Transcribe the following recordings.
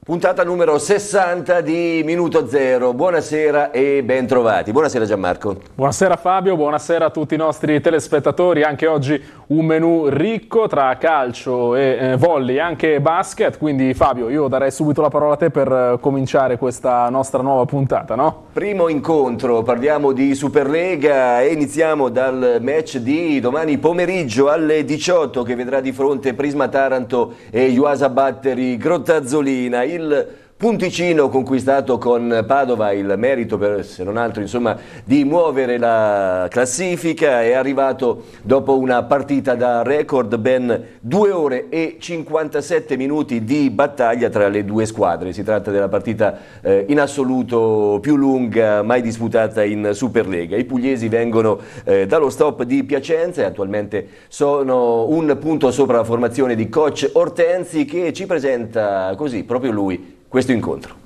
Puntata numero 60 di Minuto Zero. Buonasera e bentrovati. Buonasera Gianmarco. Buonasera Fabio, buonasera a tutti i nostri telespettatori. Anche oggi un menù ricco tra calcio e volley, anche basket. Quindi Fabio, io darei subito la parola a te per cominciare questa nostra nuova puntata, no? Primo incontro, parliamo di Superlega e iniziamo dal match di domani pomeriggio alle 18 che vedrà di fronte Prisma Taranto e Iuasa Battery Grottazzolina. Il punticino conquistato con Padova, il merito per, se non altro, insomma, di muovere la classifica, è arrivato dopo una partita da record, ben 2 ore e 57 minuti di battaglia tra le due squadre. Si tratta della partita in assoluto più lunga mai disputata in Superlega. I pugliesi vengono dallo stop di Piacenza e attualmente sono un punto sopra la formazione di coach Ortenzi, che ci presenta così, proprio lui, questo incontro.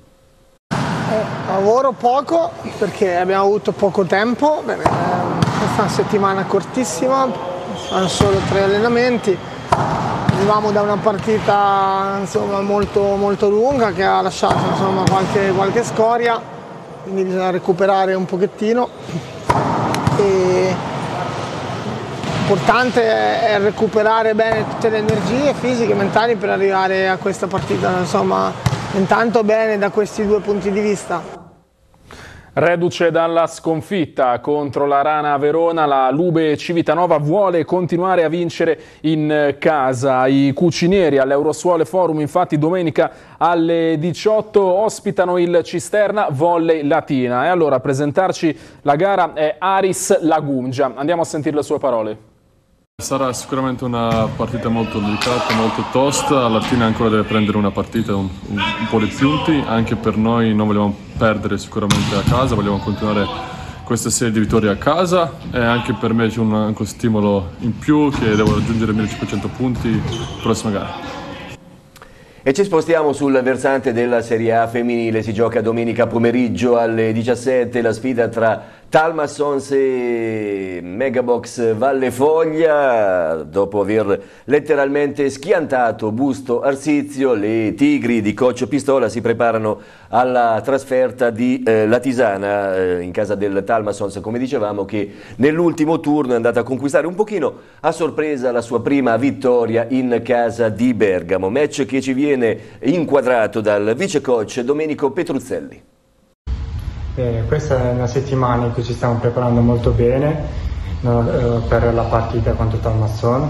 Lavoro poco perché abbiamo avuto poco tempo, questa è una settimana cortissima, sono solo 3 allenamenti, arriviamo da una partita insomma, molto lunga che ha lasciato insomma, qualche scoria, quindi bisogna recuperare un pochettino. L'importante è recuperare bene tutte le energie fisiche e mentali per arrivare a questa partita, insomma, intanto bene da questi 2 punti di vista. Reduce dalla sconfitta contro la Rana Verona, la Lube Civitanova vuole continuare a vincere in casa. I cucinieri all'Eurosuole Forum infatti domenica alle 18 ospitano il Cisterna Volley Latina. E allora a presentarci la gara è Aris Lagumgia. Andiamo a sentire le sue parole. Sarà sicuramente una partita molto delicata, molto tosta. Latina ancora deve prendere una partita un po' di punti, anche per noi non vogliamo perdere sicuramente a casa, vogliamo continuare questa serie di vittorie a casa e anche per me c'è un stimolo in più che devo raggiungere 1500 punti prossima gara. E ci spostiamo sul versante della Serie A femminile. Si gioca domenica pomeriggio alle 17 la sfida tra Talmassons e Megabox Vallefoglia. Dopo aver letteralmente schiantato Busto Arsizio, le Tigri di coach Pistola si preparano alla trasferta di Latisana in casa del Talmassons, come dicevamo, che nell'ultimo turno è andata a conquistare un pochino a sorpresa la sua prima vittoria in casa di Bergamo. Match che ci viene inquadrato dal vice coach Domenico Petruzzelli. Questa è una settimana in cui ci stiamo preparando molto bene per la partita contro Talmasson.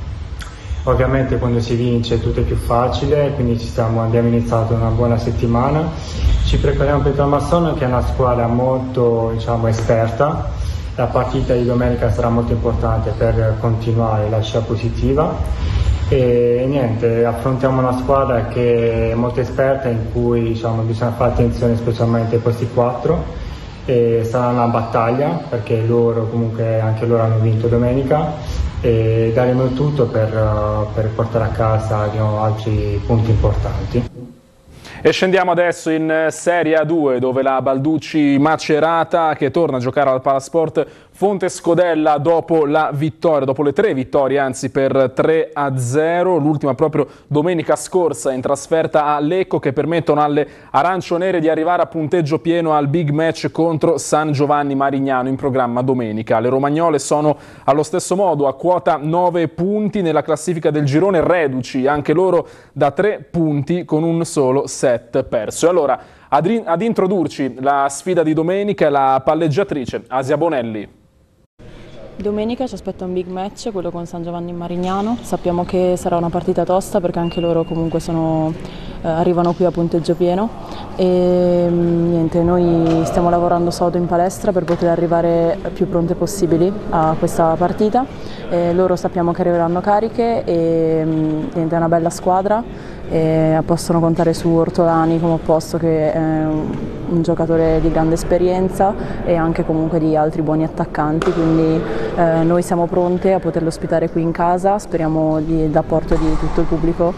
Ovviamente quando si vince tutto è più facile, quindi abbiamo iniziato una buona settimana. Ci prepariamo per Talmasson, che è una squadra molto esperta. La partita di domenica sarà molto importante per continuare la scia positiva. E niente, affrontiamo una squadra che è molto esperta, in cui bisogna fare attenzione specialmente ai posti 4, e sarà una battaglia perché loro comunque anche loro hanno vinto domenica e daremo tutto per portare a casa altri punti importanti. E scendiamo adesso in Serie A2, dove la Balducci Macerata, che torna a giocare al Palasport Fonte Scodella dopo la vittoria, dopo le 3 vittorie anzi per 3-0, l'ultima proprio domenica scorsa in trasferta a Lecco, che permettono alle arancionere di arrivare a punteggio pieno al big match contro San Giovanni Marignano in programma domenica. Le romagnole sono allo stesso modo a quota 9 punti nella classifica del girone, reduci anche loro da 3 punti con un solo set perso. E allora ad introdurci la sfida di domenica la palleggiatrice Asia Bonelli. Domenica ci aspetta un big match, quello con San Giovanni Marignano. Sappiamo che sarà una partita tosta perché anche loro comunque arrivano qui a punteggio pieno e niente, noi stiamo lavorando sodo in palestra per poter arrivare più pronte possibili a questa partita. Loro sappiamo che arriveranno cariche e niente, è una bella squadra. Possono contare su Ortolani come opposto, che è un giocatore di grande esperienza, e anche comunque di altri buoni attaccanti, quindi noi siamo pronte a poterlo ospitare qui in casa, speriamo dell'apporto di tutto il pubblico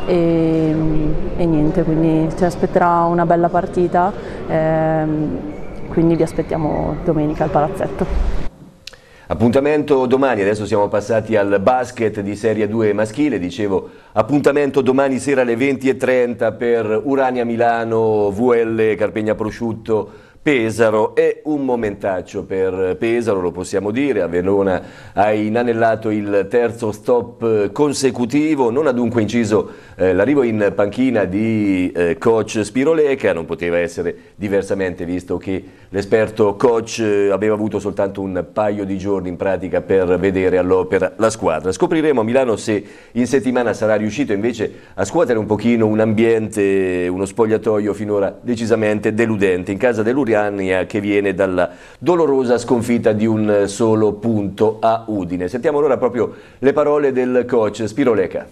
e niente, quindi ci aspetterà una bella partita, quindi vi aspettiamo domenica al palazzetto. Appuntamento domani, adesso siamo passati al basket di Serie 2 maschile, dicevo appuntamento domani sera alle 20:30 per Urania Milano, VL Carpegna Prosciutto Pesaro. È un momentaccio per Pesaro, lo possiamo dire, a Verona ha inanellato il terzo stop consecutivo, non ha dunque inciso l'arrivo in panchina di coach Spiro Leca, non poteva essere diversamente visto che l'esperto coach aveva avuto soltanto un paio di giorni in pratica per vedere all'opera la squadra. Scopriremo a Milano se in settimana sarà riuscito invece a scuotere un pochino un ambiente, uno spogliatoio finora decisamente deludente in casa dell'Uriania, che viene dalla dolorosa sconfitta di un solo punto a Udine. Sentiamo allora proprio le parole del coach Spiro Leca.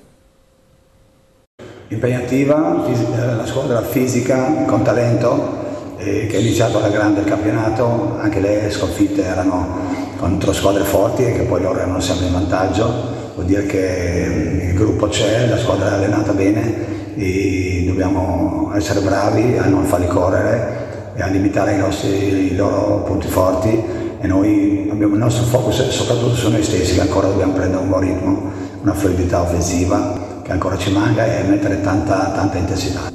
Impegnativa, la squadra fisica con talento che ha iniziato alla grande il campionato, anche le sconfitte erano contro squadre forti e che poi loro erano sempre in vantaggio. Vuol dire che il gruppo c'è, la squadra è allenata bene e dobbiamo essere bravi a non farli correre e a limitare i loro punti forti, e noi abbiamo il nostro focus soprattutto su noi stessi, che ancora dobbiamo prendere un buon ritmo, una fluidità offensiva che ancora ci manca e mettere tanta intensità.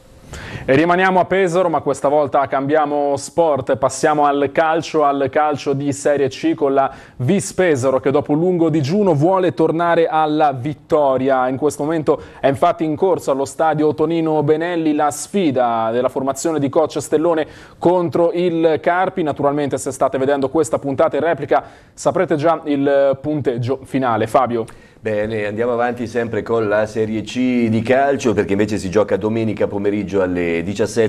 E rimaniamo a Pesaro, ma questa volta cambiamo sport, passiamo al calcio di Serie C con la Vis Pesaro che dopo un lungo digiuno vuole tornare alla vittoria. In questo momento è infatti in corso allo stadio Tonino Benelli la sfida della formazione di coach Stellone contro il Carpi. Naturalmente, se state vedendo questa puntata in replica saprete già il punteggio finale. Fabio. Bene, andiamo avanti sempre con la Serie C di calcio, perché invece si gioca domenica pomeriggio alle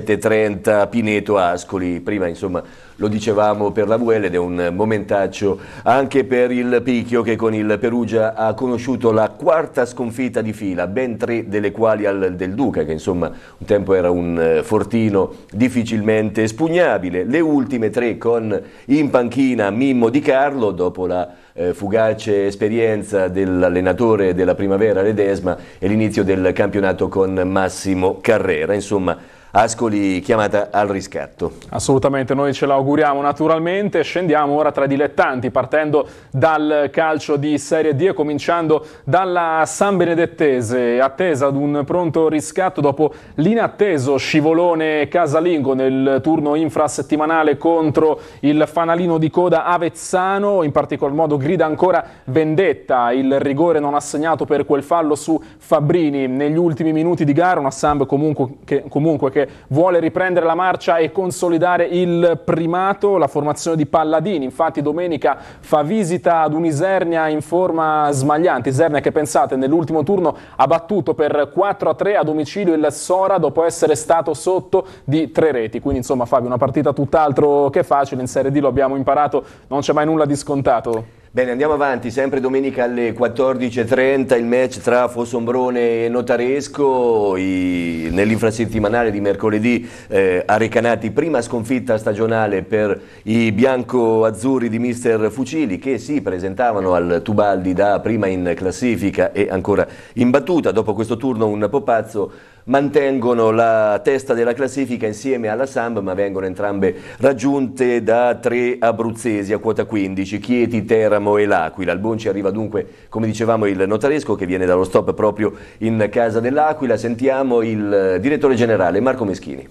17:30 Pineto Ascoli. Prima insomma lo dicevamo per la VL ed è un momentaccio anche per il Picchio, che con il Perugia ha conosciuto la quarta sconfitta di fila, ben 3 delle quali al Del Duca, che insomma un tempo era un fortino difficilmente espugnabile. Le ultime 3 con in panchina Mimmo Di Carlo dopo la fugace esperienza dell'allenatore della Primavera Ledesma e l'inizio del campionato con Massimo Carrera. Insomma, Ascoli chiamata al riscatto. Assolutamente, noi ce l'auguriamo naturalmente. Scendiamo ora tra i dilettanti, partendo dal calcio di Serie D e cominciando dalla San Benedettese, attesa ad un pronto riscatto dopo l'inatteso scivolone casalingo nel turno infrasettimanale contro il fanalino di coda Avezzano. In particolar modo grida ancora vendetta il rigore non assegnato per quel fallo su Fabbrini negli ultimi minuti di gara. Una Samb comunque che vuole riprendere la marcia e consolidare il primato. La formazione di Palladini infatti domenica fa visita ad un'Isernia in forma smagliante. Isernia che, pensate, nell'ultimo turno ha battuto per 4-3 a domicilio il Sora dopo essere stato sotto di 3 reti. Quindi insomma, Fabio, una partita tutt'altro che facile. In Serie D lo abbiamo imparato, non c'è mai nulla di scontato. Bene, andiamo avanti, sempre domenica alle 14:30 il match tra Fossombrone e Notaresco, nell'infrasettimanale di mercoledì Arecanati, prima sconfitta stagionale per i bianco-azzurri di mister Fucili, che si presentavano al Tubaldi da prima in classifica e ancora in battuta. Dopo questo turno un popazzo mantengono la testa della classifica insieme alla Samb, ma vengono entrambe raggiunte da 3 abruzzesi a quota 15, Chieti, Teramo e L'Aquila. Al Bonci arriva dunque, come dicevamo, il Notaresco, che viene dallo stop proprio in casa dell'Aquila. Sentiamo il direttore generale Marco Meschini.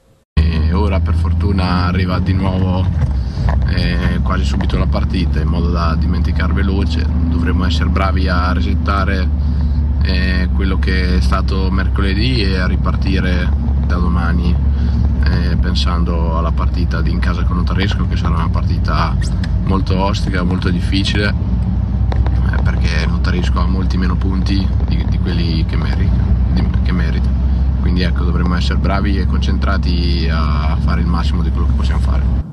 E ora per fortuna arriva di nuovo quasi subito la partita, in modo da dimenticare veloce. Dovremo essere bravi a resettare quello che è stato mercoledì e a ripartire da domani pensando alla partita in casa con Notaresco, che sarà una partita molto ostica, molto difficile, perché Notaresco ha molti meno punti di quelli che merita. Quindi ecco, dovremmo essere bravi e concentrati a fare il massimo di quello che possiamo fare.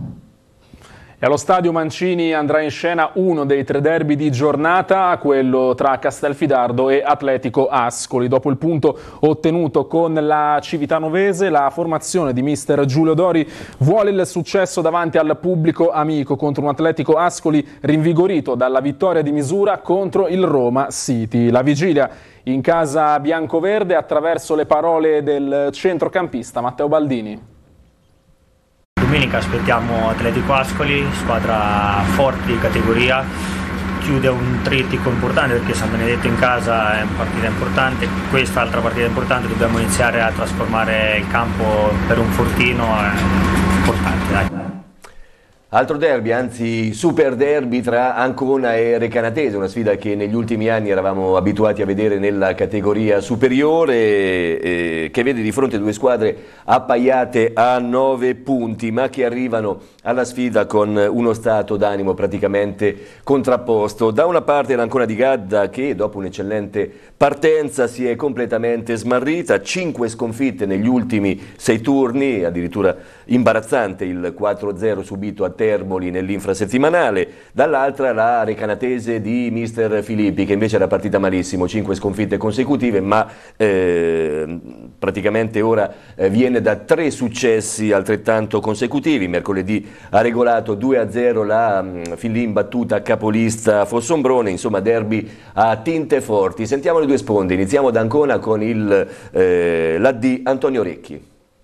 E allo stadio Mancini andrà in scena uno dei 3 derby di giornata, quello tra Castelfidardo e Atletico Ascoli. Dopo il punto ottenuto con la Civitanovese, la formazione di mister Giulio Dori vuole il successo davanti al pubblico amico contro un Atletico Ascoli rinvigorito dalla vittoria di misura contro il Roma City. La vigilia in casa biancoverde attraverso le parole del centrocampista Matteo Baldini. domenica aspettiamo Atletico Ascoli, squadra forte di categoria, chiude un trittico importante perché San Benedetto in casa è una partita importante, questa altra partita importante, dobbiamo iniziare a trasformare il campo per un fortino importante, dai. Altro derby, anzi super derby tra Ancona e Recanatese, una sfida che negli ultimi anni eravamo abituati a vedere nella categoria superiore, che vede di fronte due squadre appaiate a 9 punti, ma che arrivano alla sfida con uno stato d'animo praticamente contrapposto. Da una parte l'Ancona di Gadda che dopo un'eccellente partenza si è completamente smarrita, 5 sconfitte negli ultimi 6 turni, addirittura imbarazzante il 4-0 subito a Termoli nell'infrasettimanale, dall'altra la Recanatese di mister Filippi che invece era partita malissimo, 5 sconfitte consecutive, ma praticamente ora viene da 3 successi altrettanto consecutivi. Mercoledì ha regolato 2-0 la fin lì imbattuta capolista Fossombrone, insomma derby a tinte forti. Sentiamo le due sponde, iniziamo da Ancona con l'AD Antonio Recchi.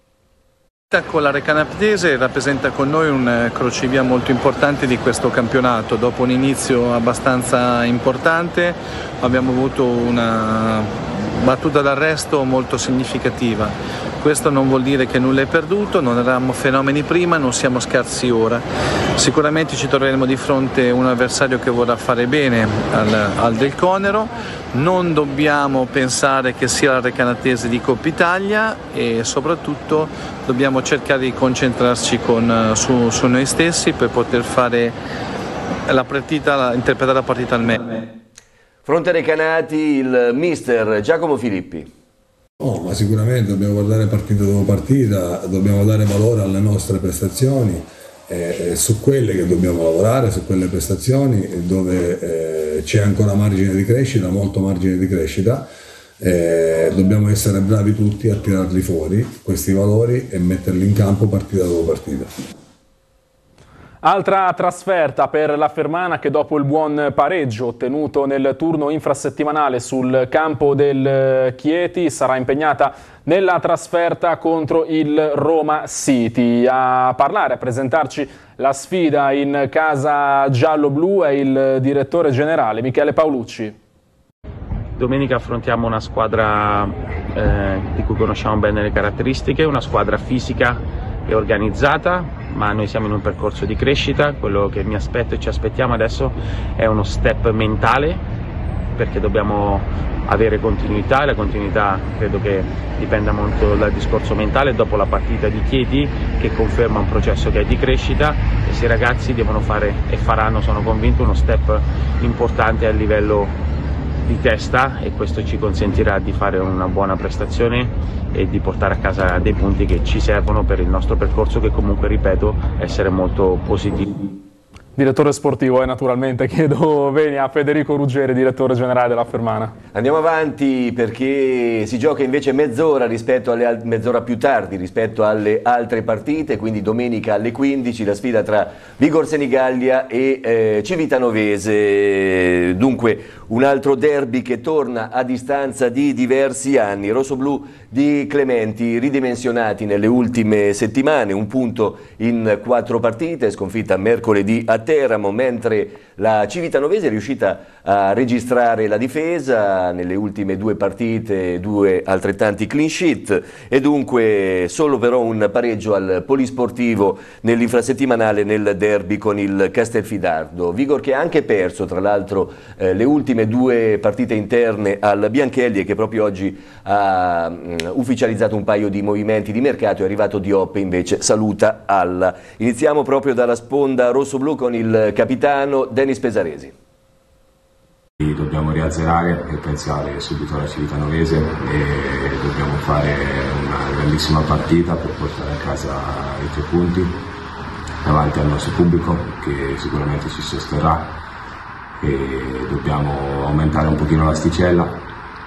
Con la Recanatese rappresenta con noi un crocevia molto importante di questo campionato. Dopo un inizio abbastanza importante abbiamo avuto una battuta d'arresto molto significativa. Questo non vuol dire che nulla è perduto, non eravamo fenomeni prima, non siamo scarsi ora. Sicuramente ci troveremo di fronte a un avversario che vorrà fare bene al Del Conero. Non dobbiamo pensare che sia la Recanatese di Coppa Italia e soprattutto dobbiamo cercare di concentrarci su noi stessi per poter fare interpretare la partita al meglio. Fronte Recanati il mister Giacomo Filippi. Ma sicuramente dobbiamo guardare partita dopo partita, dobbiamo dare valore alle nostre prestazioni, su quelle che dobbiamo lavorare, su quelle prestazioni dove c'è ancora margine di crescita, molto margine di crescita. Dobbiamo essere bravi tutti a tirarli fuori questi valori e metterli in campo partita dopo partita. Altra trasferta per la Fermana che dopo il buon pareggio ottenuto nel turno infrasettimanale sul campo del Chieti sarà impegnata nella trasferta contro il Roma City. A parlare, a presentarci la sfida in casa giallo-blu è il direttore generale Michele Paolucci. Domenica affrontiamo una squadra di cui conosciamo bene le caratteristiche, una squadra fisica e organizzata, ma noi siamo in un percorso di crescita. Quello che mi aspetto e ci aspettiamo adesso è uno step mentale, perché dobbiamo avere continuità e la continuità credo che dipenda molto dal discorso mentale dopo la partita di Chieti, che conferma un processo che è di crescita. Questi ragazzi devono fare e faranno, sono convinto, uno step importante a livello di testa e questo ci consentirà di fare una buona prestazione e di portare a casa dei punti che ci servono per il nostro percorso, che comunque, ripeto, essere molto positivo. Direttore sportivo e naturalmente chiedo bene a Federico Ruggeri, direttore generale della Fermana. Andiamo avanti perché si gioca invece mezz'ora più tardi rispetto alle altre partite, quindi domenica alle 15 la sfida tra Vigor Senigallia e Civitanovese. Dunque un altro derby che torna a distanza di diversi anni. Rossoblu di Clementi ridimensionati nelle ultime settimane, un punto in 4 partite, sconfitta mercoledì a Teramo, mentre la Civitanovese è riuscita a registrare la difesa nelle ultime 2 partite, 2 altrettanti clean sheet e dunque solo però un pareggio al polisportivo nell'infrasettimanale nel derby con il Castelfidardo. Vigor che ha anche perso tra l'altro le ultime 2 partite interne al Bianchelli e che proprio oggi ha ufficializzato un paio di movimenti di mercato. È arrivato Diop, invece saluta Alla. Iniziamo proprio dalla sponda rosso-blu con il capitano Denis Pesaresi. Dobbiamo riazzerare e pensare subito alla Civitanovese e dobbiamo fare una grandissima partita per portare a casa i 3 punti davanti al nostro pubblico che sicuramente ci sosterrà, e dobbiamo aumentare un pochino l'asticella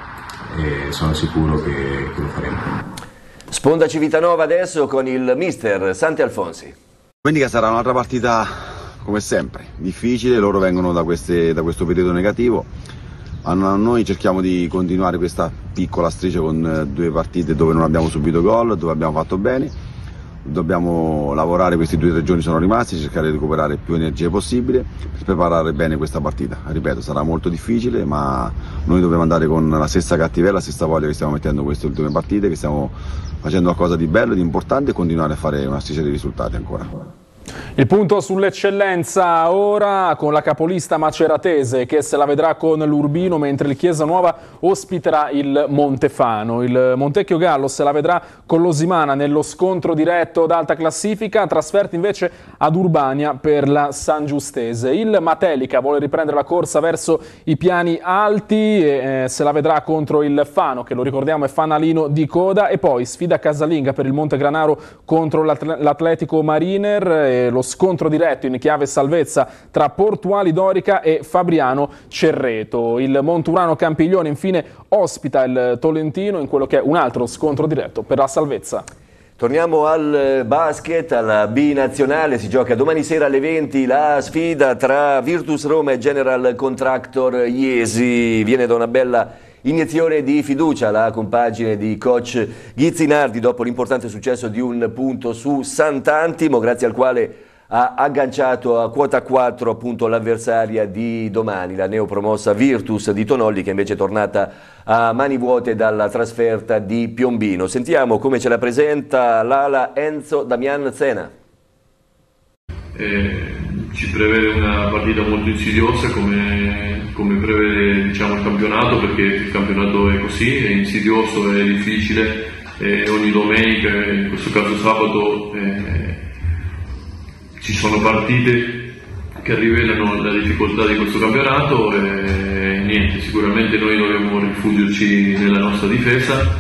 e sono sicuro che lo faremo. Sponda Civitanova adesso con il mister Santi Alfonsi. Domenica sarà un'altra partita come sempre, difficile, loro vengono da questo periodo negativo, noi cerchiamo di continuare questa piccola striscia con 2 partite dove non abbiamo subito gol, dove abbiamo fatto bene. dobbiamo lavorare, questi 2 o 3 giorni sono rimasti, cercare di recuperare più energie possibile per preparare bene questa partita. Ripeto, sarà molto difficile, ma noi dobbiamo andare con la stessa cattiveria, la stessa voglia che stiamo mettendo in queste ultime partite, che stiamo facendo qualcosa di bello, di importante, e continuare a fare una striscia di risultati ancora. Il punto sull'eccellenza ora con la capolista maceratese che se la vedrà con l'Urbino, mentre il Chiesa Nuova ospiterà il Montefano. Il Montecchio Gallo se la vedrà con l'Osimana nello scontro diretto d'alta classifica, trasferta invece ad Urbania per la San Giustese. Il Matelica vuole riprendere la corsa verso i piani alti e se la vedrà contro il Fano, che lo ricordiamo è fanalino di coda, e poi sfida casalinga per il Montegranaro contro l'Atletico Mariner. Lo scontro diretto in chiave salvezza tra Portuali Dorica e Fabriano Cerreto. Il Monturano Campiglione infine ospita il Tolentino in quello che è un altro scontro diretto per la salvezza. Torniamo al basket, alla B nazionale. Si gioca domani sera alle 20 la sfida tra Virtus Roma e General Contractor Iesi. Viene da una bella iniezione di fiducia la compagine di coach Ghizzinardi dopo l'importante successo di un punto su Sant'Antimo, grazie al quale ha agganciato a quota 4 appunto l'avversaria di domani, la neopromossa Virtus di Tonolli, che invece è tornata a mani vuote dalla trasferta di Piombino. Sentiamo come ce la presenta l'ala Enzo Damian Zena. Ci prevede una partita molto insidiosa come prevede il campionato, perché il campionato è così, è insidioso, è difficile, ogni domenica, in questo caso sabato, ci sono partite che rivelano la difficoltà di questo campionato e niente, sicuramente noi dobbiamo rifugiarci nella nostra difesa,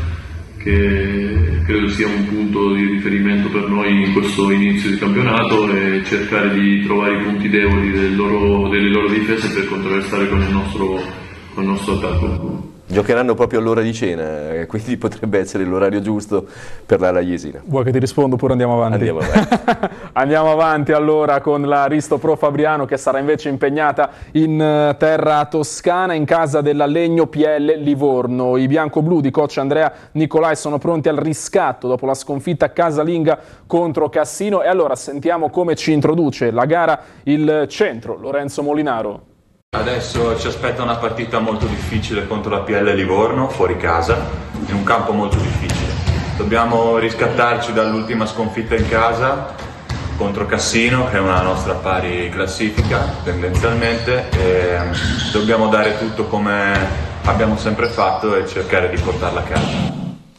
che credo sia un punto di riferimento per noi in questo inizio di campionato, e cercare di trovare i punti deboli delle loro difese per contrastare con il nostro attacco. Giocheranno proprio all'ora di cena, quindi potrebbe essere l'orario giusto per l'ala iesina. Vuoi che ti rispondo oppure andiamo avanti? Andiamo avanti. Andiamo avanti allora con la Risto Pro Fabriano, che sarà invece impegnata in terra toscana in casa della Legno PL Livorno. I bianco-blu di coach Andrea Nicolai sono pronti al riscatto dopo la sconfitta casalinga contro Cassino, e allora sentiamo come ci introduce la gara il centro Lorenzo Molinaro. Adesso ci aspetta una partita molto difficile contro la PL Livorno, fuori casa, in un campo molto difficile. Dobbiamo riscattarci dall'ultima sconfitta in casa contro Cassino, che è una nostra pari classifica tendenzialmente, e dobbiamo dare tutto come abbiamo sempre fatto e cercare di portarla a casa.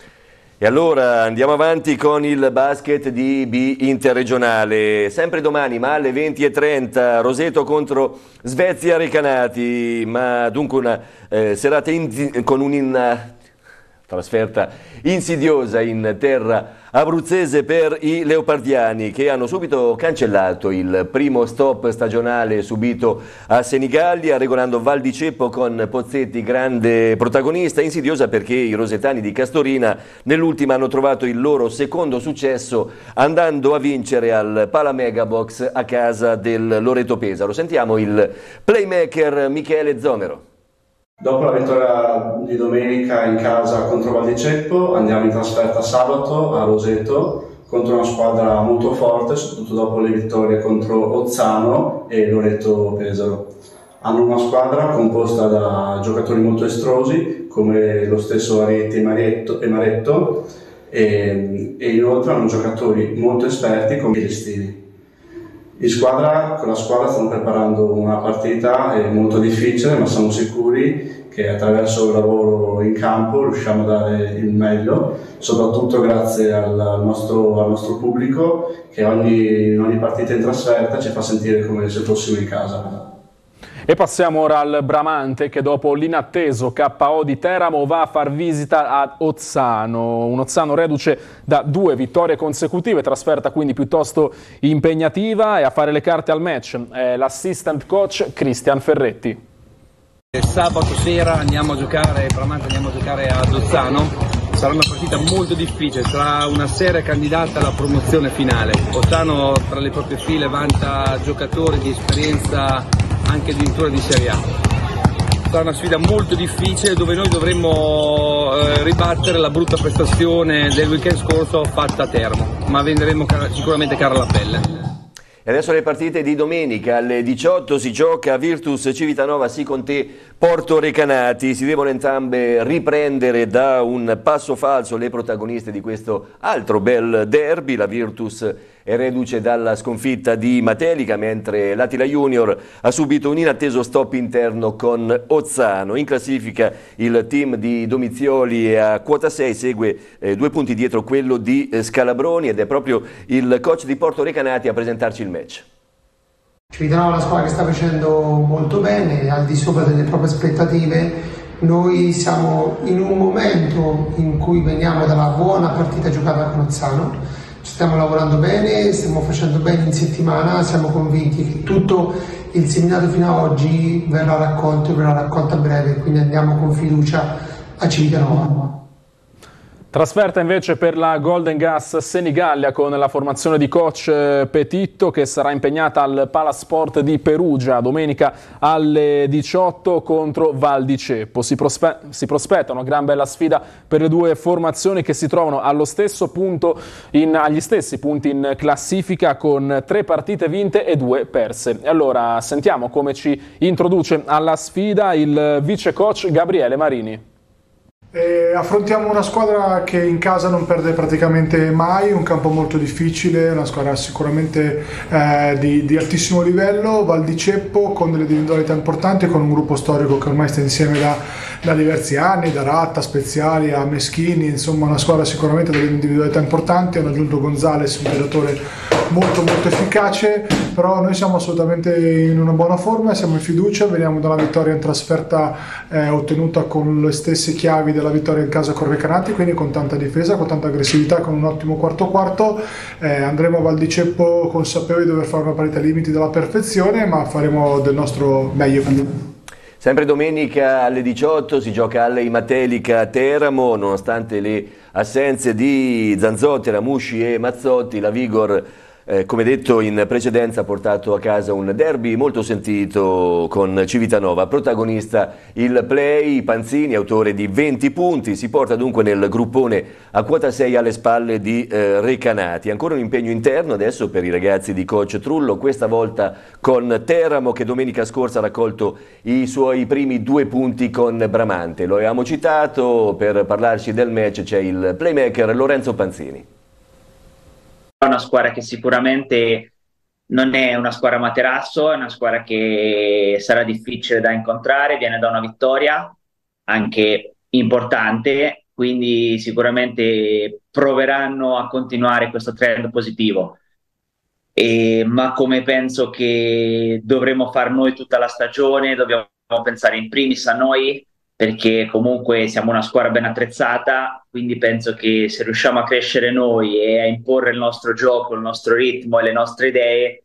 E allora andiamo avanti con il basket di B interregionale, sempre domani ma alle 20:30, Roseto contro Svezia Recanati, ma dunque una serata con una trasferta insidiosa in terra abruzzese per i leopardiani, che hanno subito cancellato il primo stop stagionale subito a Senigallia, regolando Val di Ceppo con Pozzetti grande protagonista. Insidiosa perché i rosetani di Castorina nell'ultima hanno trovato il loro secondo successo andando a vincere al Pala Megabox a casa del Loreto Pesaro. Sentiamo il playmaker Michele Zomero. Dopo la vittoria di domenica in casa contro Val di Ceppo, andiamo in trasferta sabato a Roseto contro una squadra molto forte, soprattutto dopo le vittorie contro Ozzano e Loreto Pesaro. Hanno una squadra composta da giocatori molto estrosi come lo stesso Arietti e Maretto, e inoltre hanno giocatori molto esperti come Gestini. Con la squadra stanno preparando una partita molto difficile, ma siamo sicuri che attraverso il lavoro in campo riusciamo a dare il meglio, soprattutto grazie al nostro pubblico, che in ogni partita in trasferta ci fa sentire come se fossimo in casa. E passiamo ora al Bramante, che dopo l'inatteso KO di Teramo va a far visita ad Ozzano. Un Ozzano reduce da 2 vittorie consecutive, trasferta quindi piuttosto impegnativa, e a fare le carte al match è l'assistant coach Cristian Ferretti. Sabato sera andiamo a giocare ad Ozzano. Sarà una partita molto difficile, sarà una seria candidata alla promozione finale. Ozzano tra le proprie file vanta giocatori di esperienza anche addirittura di Serie A. sarà una sfida molto difficile dove noi dovremmo ribattere la brutta prestazione del weekend scorso fatta a Teramo, ma venderemo sicuramente cara la pelle. E adesso le partite di domenica alle 18 si gioca Virtus Civitanova Siconté Porto Recanati. Si devono entrambe riprendere da un passo falso le protagoniste di questo altro bel derby. La Virtus è reduce dalla sconfitta di Matelica, mentre l'Atila Junior ha subito un inatteso stop interno con Ozzano. In classifica il team di Domizioli è a quota 6, segue 2 punti dietro quello di Scalabroni, ed è proprio il coach di Porto Recanati a presentarci il match. Civitanova è una squadra che sta facendo molto bene, al di sopra delle proprie aspettative. Noi siamo in un momento in cui veniamo da una buona partita giocata con Ozzano. Stiamo lavorando bene, stiamo facendo bene in settimana, siamo convinti che tutto il seminato fino ad oggi verrà raccolto e verrà raccolto a breve, quindi andiamo con fiducia a Civitanova. Trasferta invece per la Golden Gas Senigallia con la formazione di coach Petitto, che sarà impegnata al Palasport di Perugia domenica alle 18 contro Val di Ceppo. Si prospetta una gran bella sfida per le due formazioni che si trovano allo stesso punto agli stessi punti in classifica, con 3 partite vinte e 2 perse. E allora sentiamo come ci introduce alla sfida il vice coach Gabriele Marini. Affrontiamo una squadra che in casa non perde praticamente mai, un campo molto difficile, una squadra sicuramente di altissimo livello. Val di Ceppo con delle individualità importanti, con un gruppo storico che ormai sta insieme da diversi anni, da Ratta, Speziali a Meschini, insomma una squadra sicuramente delle individualità importanti. Hanno aggiunto Gonzales, un giocatore molto efficace, però noi siamo assolutamente in una buona forma, siamo in fiducia, veniamo da una vittoria in trasferta ottenuta con le stesse chiavi della vittoria in casa con Recanati, quindi con tanta difesa, con tanta aggressività, con un ottimo quarto. Andremo a Val di Ceppo consapevoli di dover fare una partita ai limiti della perfezione, ma faremo del nostro meglio. Sempre domenica alle 18 si gioca alle Matelica a Teramo. Nonostante le assenze di Zanzotti, Ramusci e Mazzotti, la Vigor, come detto in precedenza, ha portato a casa un derby molto sentito con Civitanova. Protagonista il play, Panzini, autore di 20 punti, si porta dunque nel gruppone a quota 6 alle spalle di Recanati. Ancora un impegno interno adesso per i ragazzi di coach Trullo, questa volta con Teramo, che domenica scorsa ha raccolto i suoi primi 2 punti con Bramante. Lo avevamo citato, per parlarci del match c'è il playmaker Lorenzo Panzini. È una squadra che sicuramente non è una squadra materasso, è una squadra che sarà difficile da incontrare, viene da una vittoria anche importante, quindi sicuramente proveranno a continuare questo trend positivo. Ma come penso che dovremo far noi tutta la stagione, dobbiamo pensare in primis a noi, perché comunque siamo una squadra ben attrezzata, quindi penso che se riusciamo a crescere noi e a imporre il nostro gioco, il nostro ritmo e le nostre idee,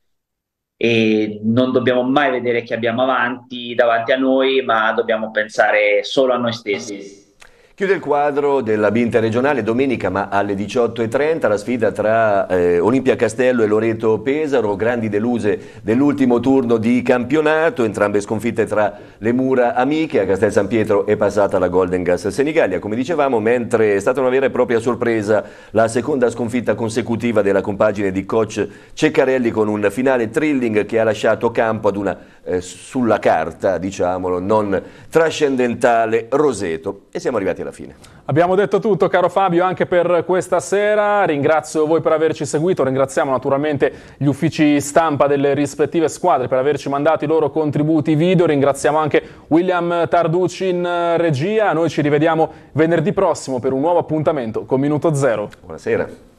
non dobbiamo mai vedere chi abbiamo davanti a noi, ma dobbiamo pensare solo a noi stessi. Chiude il quadro della B interregionale domenica, ma alle 18:30, la sfida tra Olimpia Castello e Loreto Pesaro, grandi deluse dell'ultimo turno di campionato, entrambe sconfitte tra le mura amiche. A Castel San Pietro è passata la Golden Gas Senigallia, come dicevamo, mentre è stata una vera e propria sorpresa la seconda sconfitta consecutiva della compagine di coach Ceccarelli, con un finale thrilling che ha lasciato campo ad una, sulla carta, diciamolo, non trascendentale Roseto. E siamo arrivati alla fine. Abbiamo detto tutto, caro Fabio, anche per questa sera. Ringrazio voi per averci seguito, ringraziamo naturalmente gli uffici stampa delle rispettive squadre per averci mandato i loro contributi video, ringraziamo anche William Tarducci in regia. Noi ci rivediamo venerdì prossimo per un nuovo appuntamento con Minuto Zero. Buonasera.